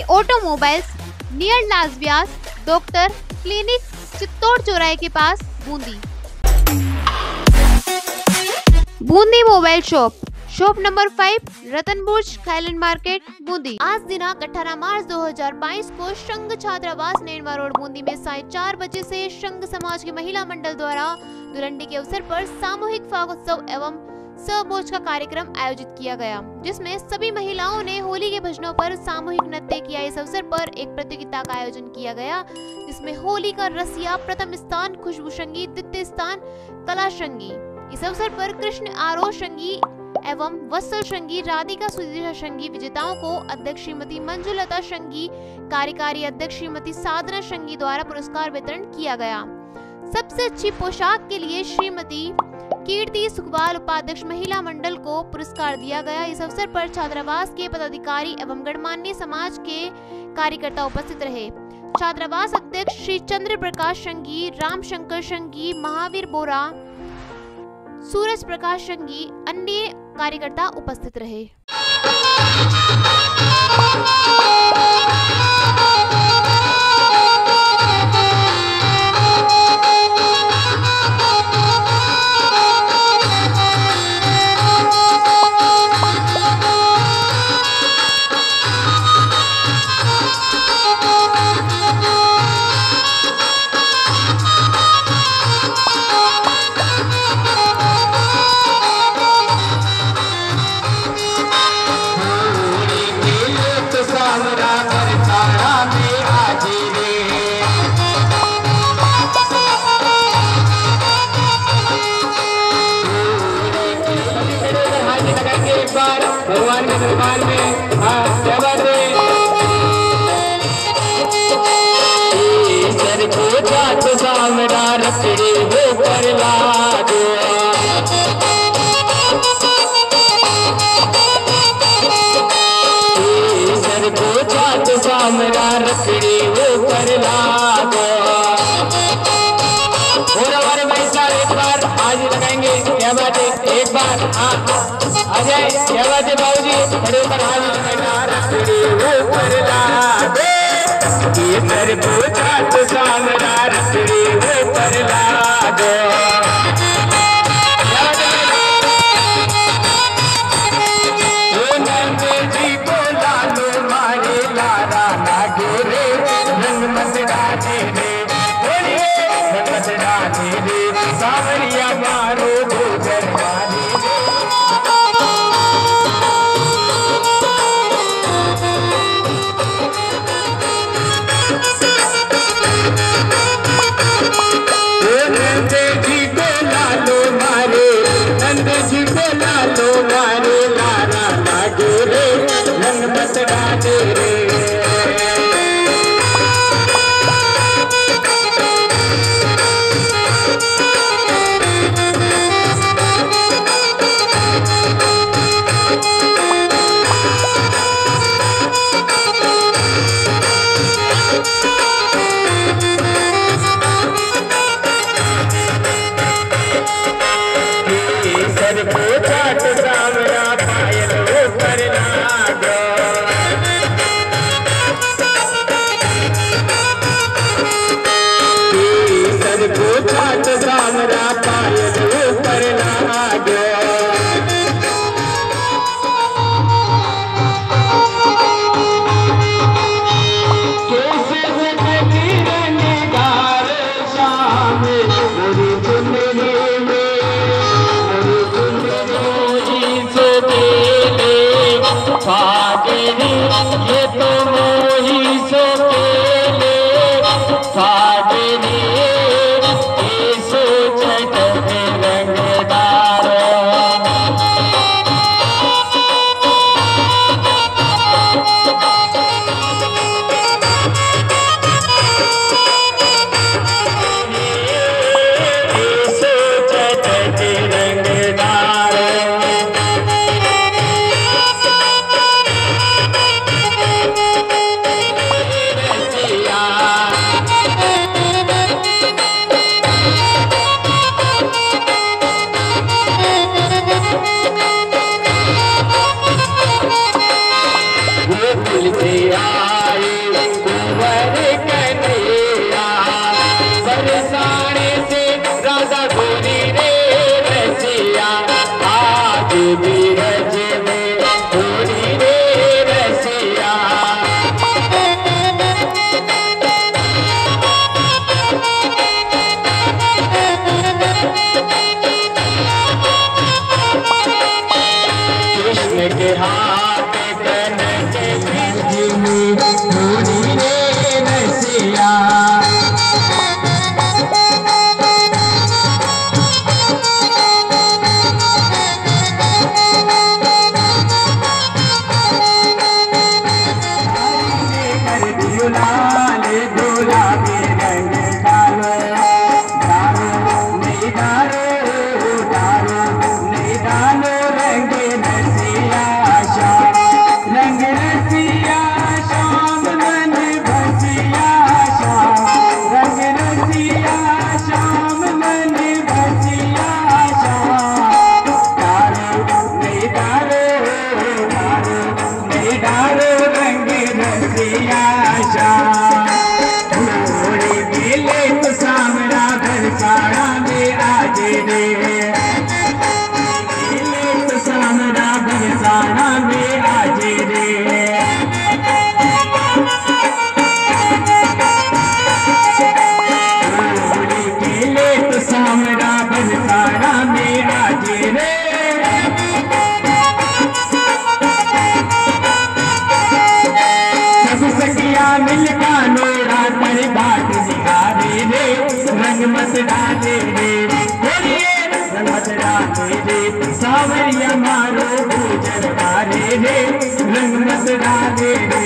Shri automobiles, near लास Vyas, doctor clinic, Chittor चौराहे के पास, Bundi. Bundi mobile shop, shop number 5, Ratanburj, Thailand market, Bundi. आज दिनांक 18 मार्च 2022 को संघ छात्रावास नेनवा रोड बूंदी में 4:30 बजे से संघ समाज के महिला मंडल द्वारा धुलंडी के अवसर पर सामूहिक फागोत्सव एवं सहभोज का कार्यक्रम आयोजित किया गया, जिसमें सभी महिलाओं ने होली के भजनों पर सामूहिक नृत्य किया। इस अवसर पर एक प्रतियोगिता का आयोजन किया गया, जिसमें होली का रसिया प्रथम स्थान, खुशबू संगी द्वितीय स्थान, कला संगी। इस अवसर पर कृष्ण आरोह संगी एवं वत्सल संगी, राधिका सुधीर संगी विजेताओं को अध्यक्ष श्रीमती मंजुलता संगी, कार्यकारी अध्यक्ष श्रीमती साधना संगी द्वारा पुरस्कार वितरण किया गया। सबसे अच्छी पोशाक के लिए श्रीमती कीर्ति सुखवाल उपाध्यक्ष महिला मंडल को पुरस्कार दिया गया। इस अवसर पर छात्रावास के पदाधिकारी एवं गणमान्य समाज के कार्यकर्ता उपस्थित रहे। छात्रावास अध्यक्ष श्री चंद्र प्रकाश संगी, राम शंकर संगी, महावीर बोरा, सूरज प्रकाश संगी, अन्य कार्यकर्ता उपस्थित रहे। भगवान के दरबार में क्या बात है। सर को जात सामरा रखड़ी वो पर ला दो, सर को जात सामरा रखड़ी वो पर ला दो। और हमारे भाई साहब एक बार आज लगाएंगे, क्या बात है, एक बार अजय, क्या बात है बाबूजी, बड़े ऊपर हाथ लगाना रखड़ी ऊपर ला दे, ये सर को जात सामरा रखड़ी ऊपर ला दो। नंद जी को लालो मारे लारा लागे रे, रंग मत डाले रे, रंग मत डाले रे, सावरिया मारो गोबर मारे रे। नंद जी को लालो मारे, नंद जी को लालो मारे, लारा लागे रे, रंग मत डाले रे। सर को जात सामरा पायल ऊपर ला दो, सर को जात सामरा पायल ऊपर ला दो। ये तो मोही सो केले सागरी, ये सो चटक रंगदार। ये सो चटक रंगदार। रे, तो सामरा बरसाना में आज रे। सामरा बरसाना में आज रे, सब सखिया मिलका नोरा पर बाट निहारे रे, रंग मत डाले रे, रंग मत डाले रे, सावरिया मारो पूजन मारे रे, रंग मत डाले रे।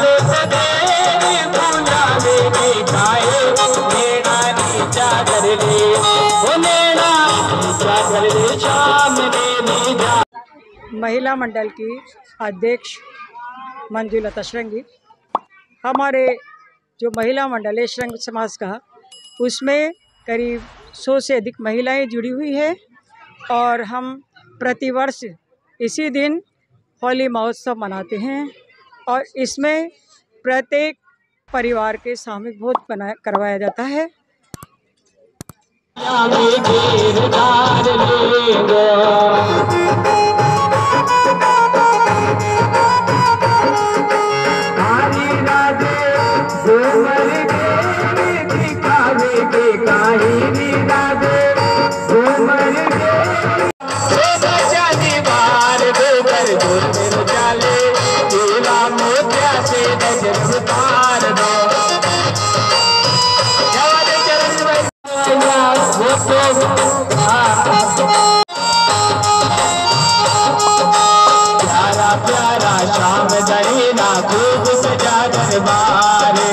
कर ले महिला मंडल की अध्यक्ष मंजुलता श्रृंगी। हमारे जो महिला मंडल है श्रृंग समाज का, उसमें करीब 100 से अधिक महिलाएं जुड़ी हुई है और हम प्रतिवर्ष इसी दिन होली महोत्सव मनाते हैं और इसमें प्रत्येक परिवार के सामूहिक भोज करवाया जाता है। प्यारा प्यारा शाम दहीना खूब सजा दरबारे,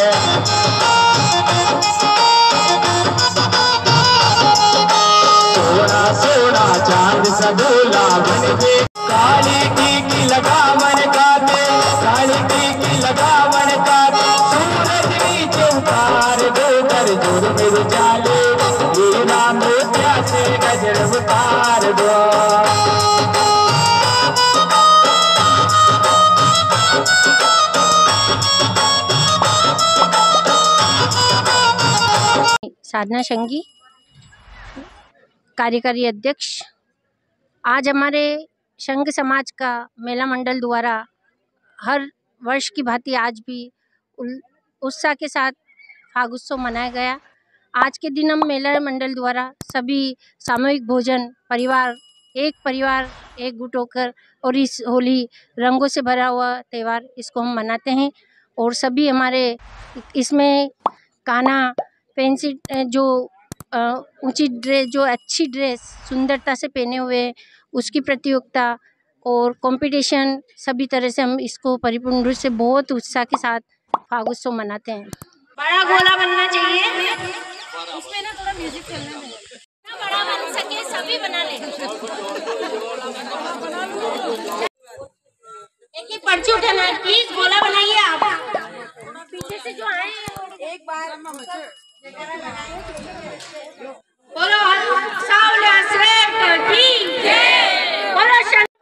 सोना सोना चांद सगोला बन के, काली की लगावन काटे, काली की लगावन काटे, सूरज नीचे उतार दो कर जोर मेरे जाले, लीला मोतिया से नजर उतार दो। साधना शंगी, कार्यकारी अध्यक्ष। आज हमारे संघ समाज का मेला मंडल द्वारा हर वर्ष की भांति आज भी उत्साह के साथ फागुत्सव मनाया गया। आज के दिन हम मेला मंडल द्वारा सभी सामूहिक भोजन, परिवार एक गुट होकर और इस होली रंगों से भरा हुआ त्यौहार इसको हम मनाते हैं। और सभी हमारे इसमें काना फैंसी जो ऊंची ड्रेस, जो अच्छी ड्रेस सुंदरता से पहने हुए, उसकी प्रतियोगिता और कंपटीशन, सभी तरह से हम इसको परिपूर्ण रूप से बहुत उत्साह के साथ फागुत्सव मनाते हैं। बड़ा गोला बनना चाहिए, उसमें ना थोड़ा म्यूजिक चलना है, ना बड़ा बन सके सभी बना ले। एक पर्ची उठाना है, प्लीज गोला बनाइए आप। पीछे से जो आए एक बार बोलो सावले श्रेष्ठ की जय, बोलो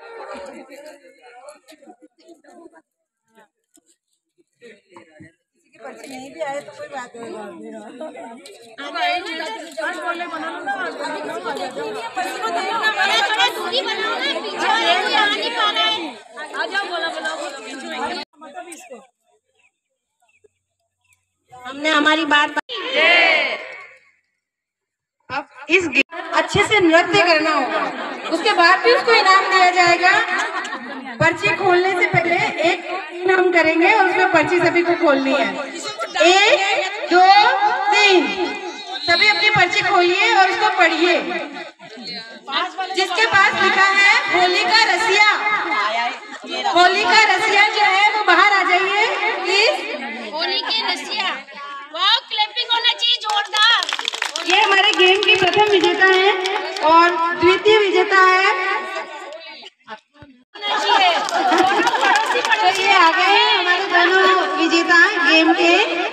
पर्ची नहीं भी आए तो कोई बात नहीं। हमने हमारी बात अब इस अच्छे से नृत्य करना होगा, उसके बाद भी उसको इनाम दिया जाएगा। पर्ची खोलने से पहले एक हम करेंगे और उसमें पर्ची सभी को खोलनी है। 1 2 3 सभी अपनी पर्ची खोलिए और उसको पढ़िए। जिसके पास लिखा है होली का रसिया, होली का रसिया जो है वो बाहर आ जाइए प्लीज। होली के रसिया, वाह क्लैपिंग होना चाहिए जोरदार। ये हमारे गेम की प्रथम विजेता है और द्वितीय विजेता है। तो ये आ गए हैं हमारे दोनों विजेता गेम के।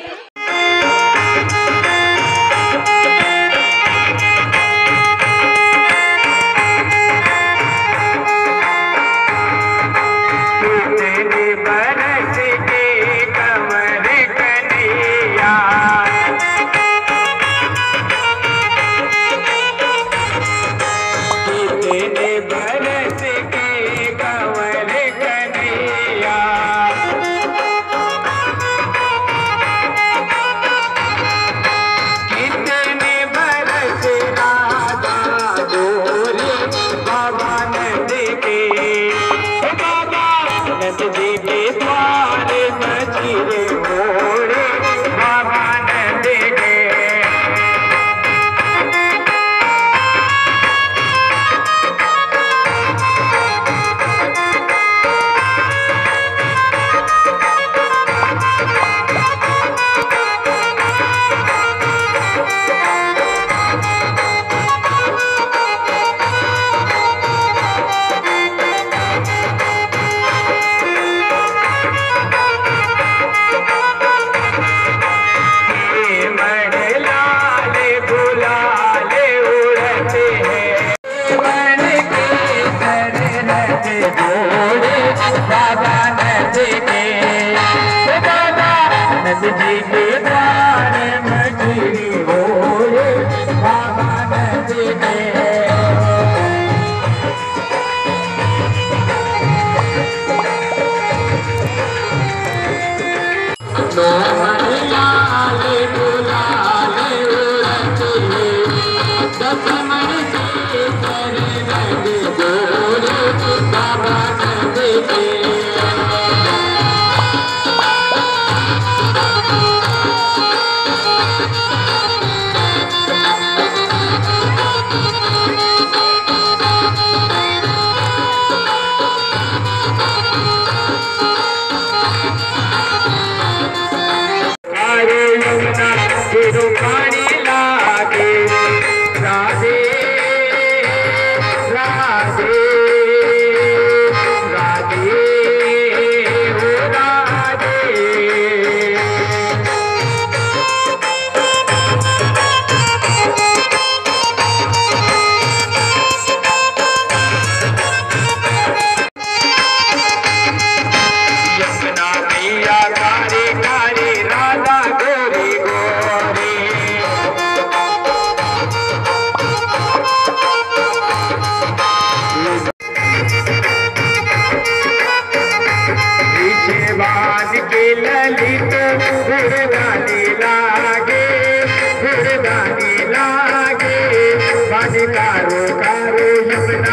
पानी लागे पानी कारो कारो यमुना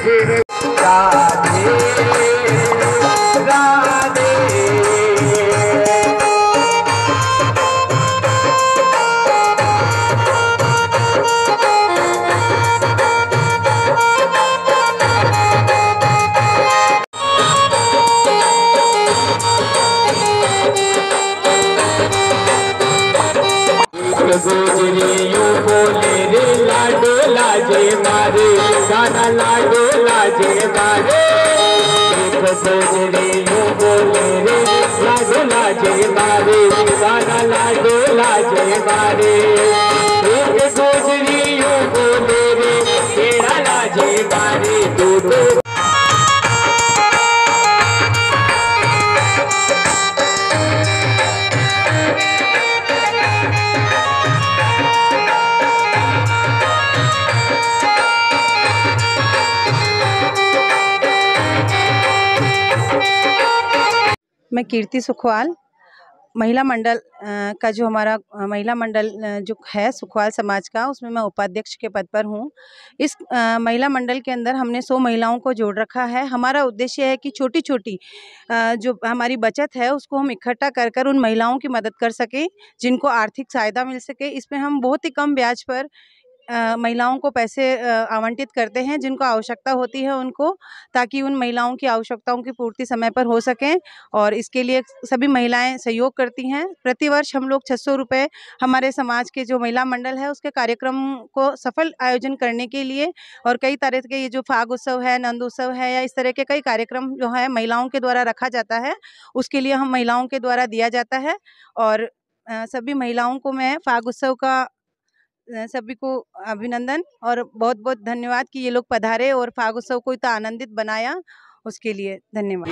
राधे राधे। गोजरियों बोले रे लाडो लाजे मारे गाना लाडो लाजे मारे। गोजरियों बोले रे लाडो लाजे मारे गाना लाडो लाजे मारे। एक गोजरियों बोले रे तेरा लाजे मारे दो दो। मैं कीर्ति सुखवाल महिला मंडल का जो हमारा महिला मंडल जो है सुखवाल समाज का, उसमें मैं उपाध्यक्ष के पद पर हूँ। इस महिला मंडल के अंदर हमने 100 महिलाओं को जोड़ रखा है। हमारा उद्देश्य है कि छोटी छोटी जो हमारी बचत है उसको हम इकट्ठा कर कर उन महिलाओं की मदद कर सकें जिनको आर्थिक सहायता मिल सके। इसमें हम बहुत ही कम ब्याज पर महिलाओं को पैसे आवंटित करते हैं जिनको आवश्यकता होती है उनको, ताकि उन महिलाओं की आवश्यकताओं की पूर्ति समय पर हो सकें। और इसके लिए सभी महिलाएं सहयोग करती हैं। प्रतिवर्ष हम लोग 600 रुपये हमारे समाज के जो महिला मंडल है उसके कार्यक्रम को सफल आयोजन करने के लिए, और कई तरह के ये जो फाग उत्सव है, नंद उत्सव है, या इस तरह के कई कार्यक्रम जो है महिलाओं के द्वारा रखा जाता है, उसके लिए हम महिलाओं के द्वारा दिया जाता है। और सभी महिलाओं को मैं फाग उत्सव का सभी को अभिनंदन और बहुत बहुत धन्यवाद कि ये लोग पधारे और फाग उत्सव को इतना आनंदित बनाया, उसके लिए धन्यवाद।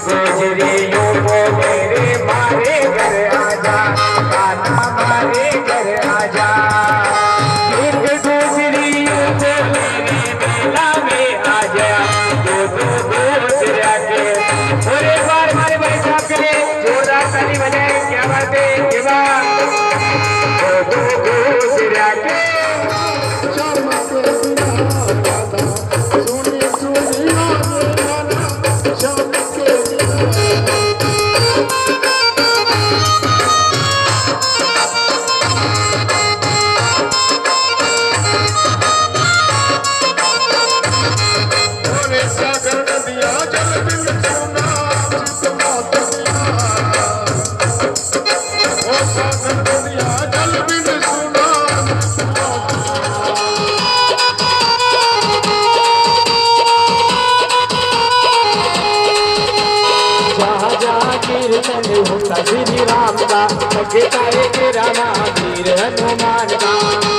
श्री राम का लगता है तेरा वीर हनुमान का।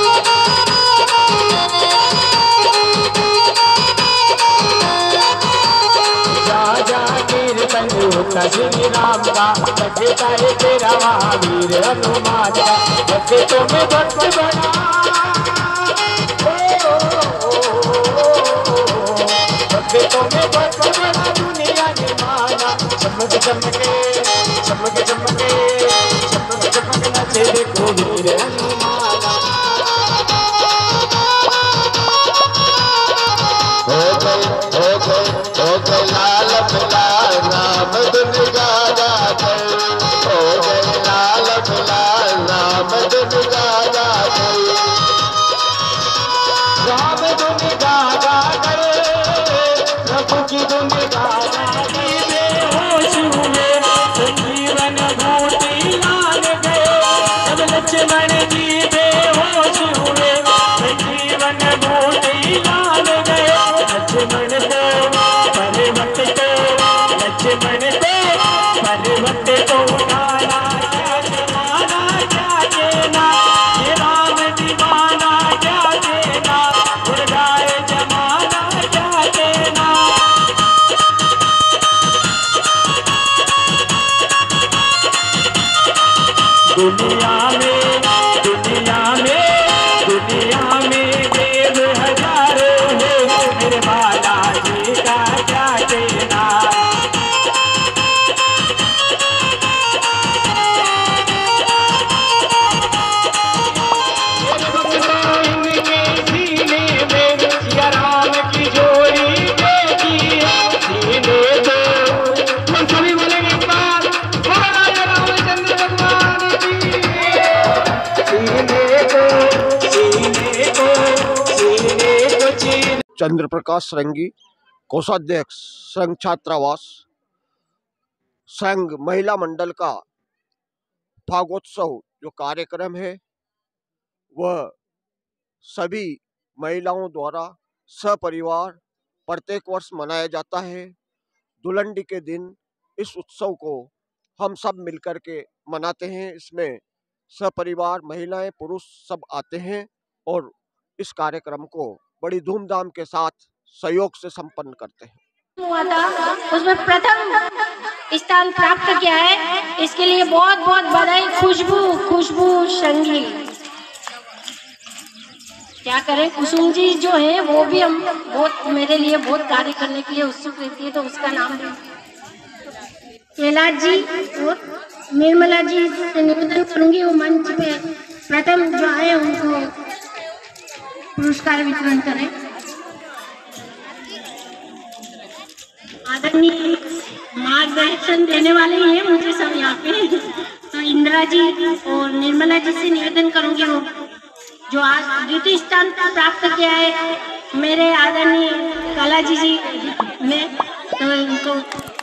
राजा कीर्तन होता श्री राम का लगता है तेरा वीर हनुमान का। जैसे तुम्हें भक्त बना जैसे तुम्हें भक्त बना दुनिया ने माना। चमक चमके चमक चमके चमक चमक नचे देखो वीर हनुमान। हो गए लाल बिलाल राम धुन गाया कर। हो गए लाल बिलाल राम धुन गाया कर। राम धुन गाया कर प्रभु की धुन गाया। बेहोश हुए संजीवन बूटी लाल गए। जब लक्ष्मण जी बेहोश हुए संजीवन बूटी लाल गए। लक्ष्मण को उठाना क्या जमाना क्या देना। ये राम दीवाना क्या देना। उड़ जाए जमाना क्या देना। दुनिया में देव हजारों हो। मेरे बालाजी का क्या देना। चंद्र प्रकाश श्रृंगी, कोषाध्यक्ष संघ छात्रावास। संघ महिला मंडल का फागोत्सव जो कार्यक्रम है वह सभी महिलाओं द्वारा सपरिवार प्रत्येक वर्ष मनाया जाता है। धुलंडी के दिन इस उत्सव को हम सब मिलकर के मनाते हैं। इसमें सपरिवार महिलाएं पुरुष सब आते हैं और इस कार्यक्रम को बड़ी धूमधाम के साथ सहयोग से संपन्न करते हैं। हुआ था उसमें प्रथम स्थान प्राप्त किया है, इसके लिए बहुत बहुत बधाई। खुशबू संगी, क्या करें, कुसुम जी जो है वो भी हम बहुत मेरे लिए बहुत कार्य करने के लिए उत्सुक रहती है, तो उसका नाम कैलाश जी और निर्मला जी से निवेदन करूंगी वो मंच पे प्रथम जो आए उनको पुरस्कार वितरण करें। आदरणीय मार्गदर्शन देने वाले ही हैं मुझे सब यहाँ पे, तो इंदिरा जी और निर्मला जी से निवेदन करूंगी वो जो आज द्वितीय स्थान प्राप्त किया है मेरे आदरणीय कला जी ने, तो इनको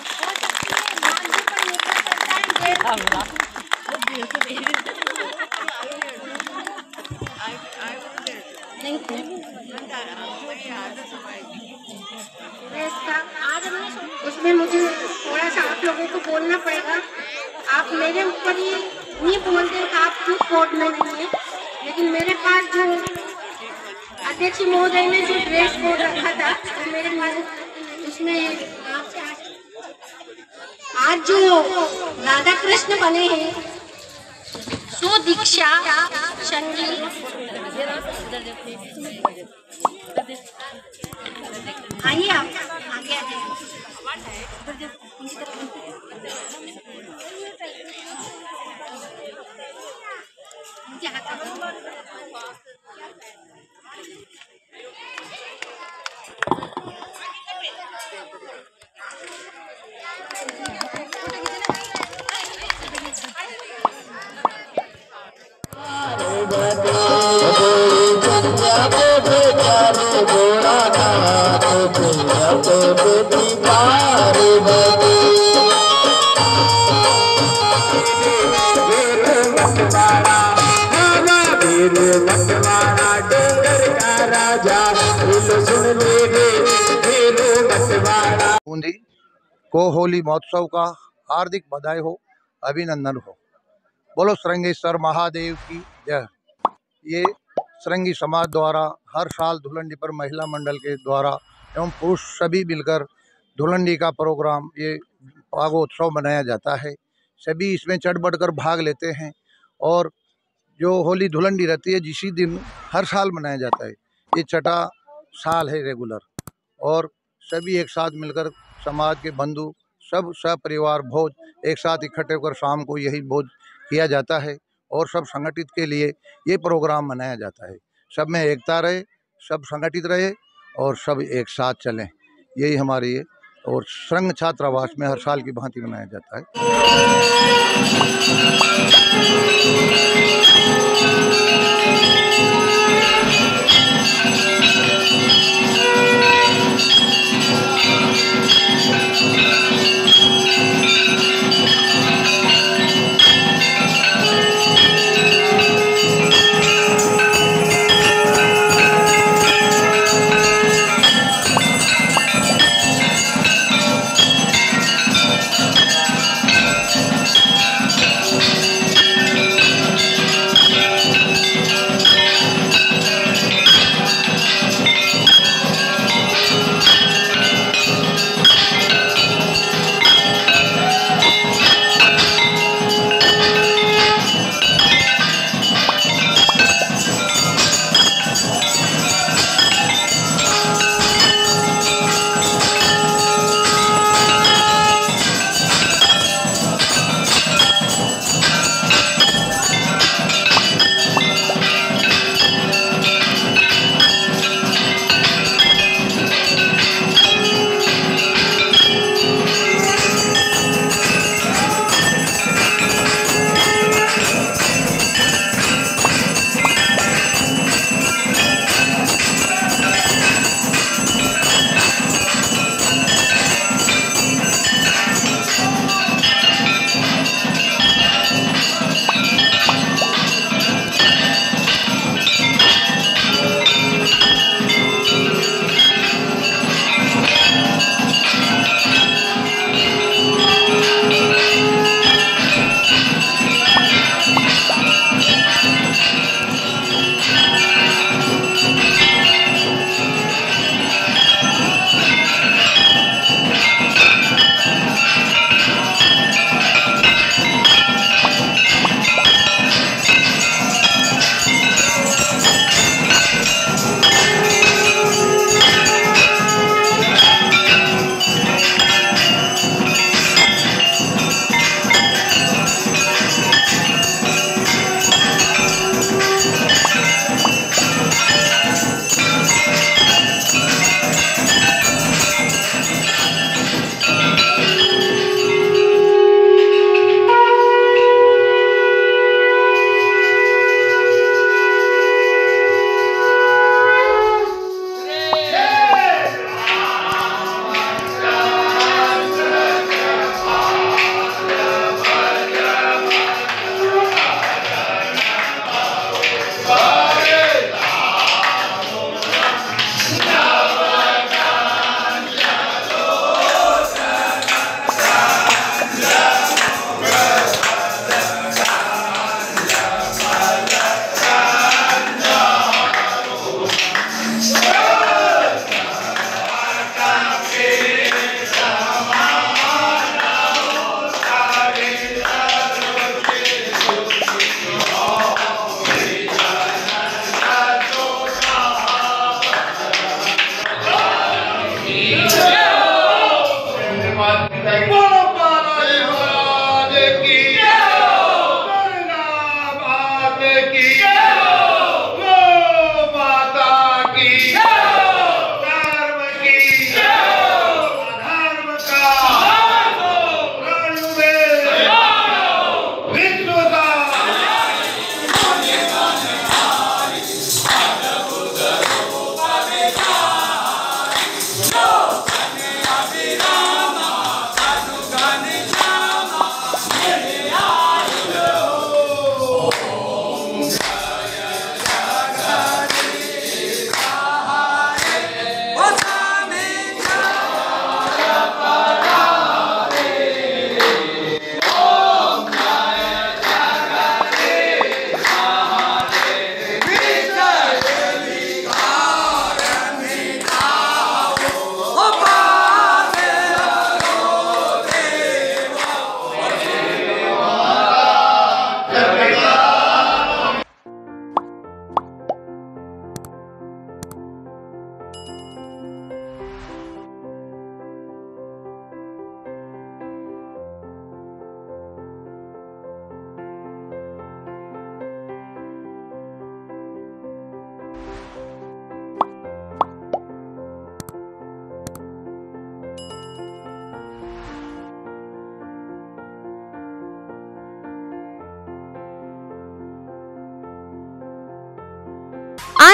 आज उसमें मुझे थोड़ा सा आप लोगों को बोलना पड़ेगा। आप मेरे ऊपर ही नहीं बोलते कि आप क्यों कोर्ट में नहीं है, लेकिन मेरे पास जो अध्यक्ष महोदय ने जो ड्रेस कोड रखा था तो मेरे पास उसमें आज जो राधा कृष्ण बने हैं सुदीक्षा संगी, आइए आप आगे आ जाइए। बूंदी को होली महोत्सव का हार्दिक बधाई हो, अभिनंदन हो। बोलो श्रृंगेश्वर महादेव की जय। ये श्रृंगी समाज द्वारा हर साल धुलंडी पर महिला मंडल के द्वारा एवं पुरुष सभी मिलकर धुलंडी का प्रोग्राम ये फागोत्सव मनाया जाता है। सभी इसमें चढ़ बढ़ कर भाग लेते हैं और जो होली धुलंडी रहती है जिसी दिन हर साल मनाया जाता है। ये छठा साल है रेगुलर, और सभी एक साथ मिलकर समाज के बंधु सब सपरिवार भोज एक साथ इकट्ठे होकर शाम को यही भोज किया जाता है और सब संगठित के लिए ये प्रोग्राम मनाया जाता है। सब में एकता रहे, सब संगठित रहे और सब एक साथ चलें, यही हमारी है। और संघ छात्रावास में हर साल की भांति मनाया जाता है।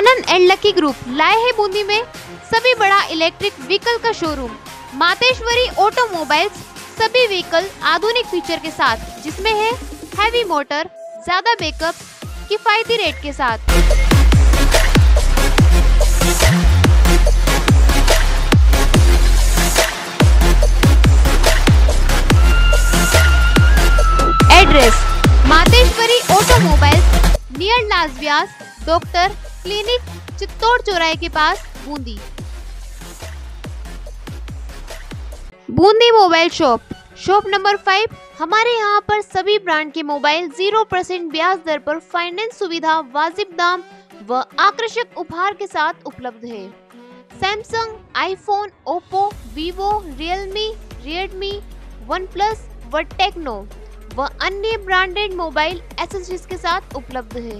आनंद एंड लकी ग्रुप लाए है बूंदी में सभी बड़ा इलेक्ट्रिक व्हीकल का शोरूम मातेश्वरी ऑटोमोबाइल्स। सभी व्हीकल आधुनिक फीचर के साथ, जिसमें है हैवी मोटर, ज्यादा बैकअप, किफायती रेट के साथ। एड्रेस मातेश्वरी ऑटोमोबाइल्स, नियर लास व्यास डॉक्टर क्लिनिक, चित्तौड़ चौराहे के पास, Bundi. Bundi mobile shop, shop number 5। हमारे यहाँ पर सभी ब्रांड के मोबाइल 0% ब्याज दर पर फाइनेंस सुविधा, वाजिब दाम व आकर्षक उपहार के साथ उपलब्ध है। Samsung, iPhone, Oppo, Vivo, Realme, Redmi, one plus व टेक्नो व अन्य ब्रांडेड मोबाइल एक्सेसरीज के साथ उपलब्ध है।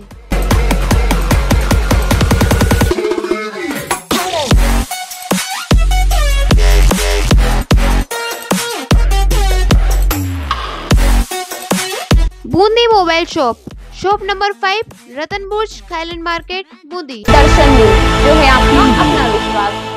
Bundi mobile shop, shop number 5, Ratanburj, Thailand market, Bundi. Darshan news, जो है आपका अपना विश्वास।